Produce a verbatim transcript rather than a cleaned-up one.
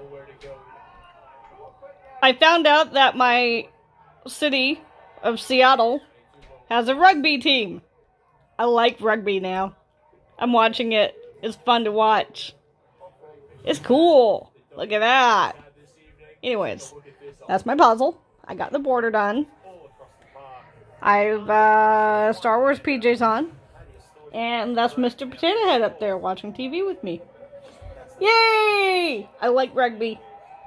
I found out that my city of Seattle has a rugby team. I like rugby now. I'm watching it. It's fun to watch. It's cool. Look at that. Anyways, that's my puzzle. I got the border done. I've uh, Star Wars P Js on. And that's Mister Potato Head up there watching T V with me. Yay! I like rugby.